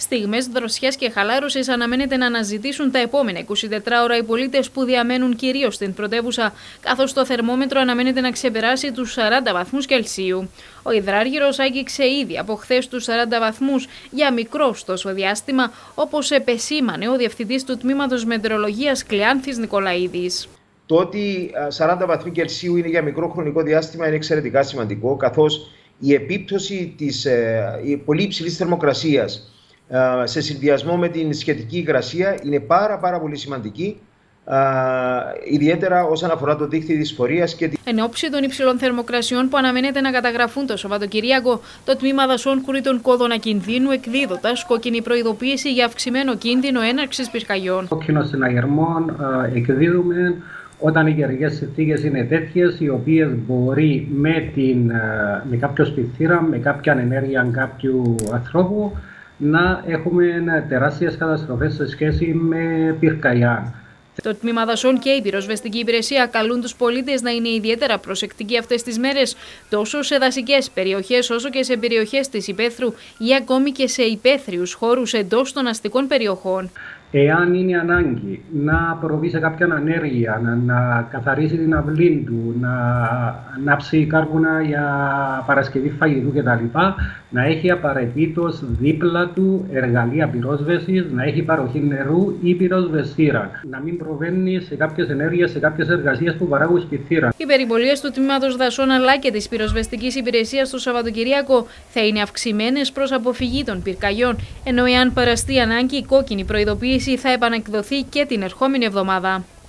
Στιγμές δροσιάς και χαλάρωσης αναμένεται να αναζητήσουν τα επόμενα 24 ώρα οι πολίτες που διαμένουν κυρίως στην πρωτεύουσα, καθώς το θερμόμετρο αναμένεται να ξεπεράσει τους 40 βαθμούς Κελσίου. Ο υδράργυρος άγγιξε ήδη από χθες τους 40 βαθμούς για μικρό ωστόσο διάστημα, όπως επεσήμανε ο διευθυντής του Τμήματος Μετεωρολογίας Κλεάνθης Νικολαίδης. Το ότι 40 βαθμοί Κελσίου είναι για μικρό χρονικό διάστημα είναι εξαιρετικά σημαντικό, καθώς η επίπτωση της πολύ υψηλής θερμοκρασίας σε συνδυασμό με την σχετική υγρασία είναι πάρα πολύ σημαντική, ιδιαίτερα όσον αφορά το δίκτυο δυσφορίας. Εν ώψη των υψηλών θερμοκρασιών που αναμένεται να καταγραφούν το Σαββατοκυριακό, το Τμήμα Δασών κουρεί τον κόδωνα κινδύνου, εκδίδοντας κόκκινη προειδοποίηση για αυξημένο κίνδυνο έναρξης πυρκαγιών. Κόκκινο συναγερμών εκδίδουμε όταν οι καιρικές συνθήκες είναι τέτοιες, οι οποίες μπορεί με κάποιο σπιθήρα, με κάποια ενέργεια κάποιου ανθρώπου, να έχουμε τεράστιες καταστροφές σε σχέση με πυρκαγιά. Το Τμήμα Δασών και η Πυροσβεστική Υπηρεσία καλούν τους πολίτες να είναι ιδιαίτερα προσεκτικοί αυτές τις μέρες, τόσο σε δασικές περιοχές όσο και σε περιοχές της υπαίθρου ή ακόμη και σε υπαίθριους χώρους εντός των αστικών περιοχών. Εάν είναι ανάγκη να προβεί σε κάποια ανέργεια, να καθαρίσει την αυλή του, να ανάψει κάρβουνα για παρασκευή φαγητού κτλ., να έχει απαραίτητος δίπλα του εργαλεία πυρόσβεσης, να έχει παροχή νερού ή πυροσβεστήρα. Να μην προβαίνει σε κάποιες ενέργειες, σε κάποιες εργασίες που παράγουν σπιθήρα. Οι περιπολίες του Τμήματος Δασών αλλά και της Πυροσβεστικής Υπηρεσίας το Σαββατοκυριακό θα είναι αυξημένες προς αποφυγή των πυρκαγιών, ενώ εάν παραστεί ανάγκη, η κόκκινη προειδοποίηση θα επανεκδοθεί και την ερχόμενη εβδομάδα.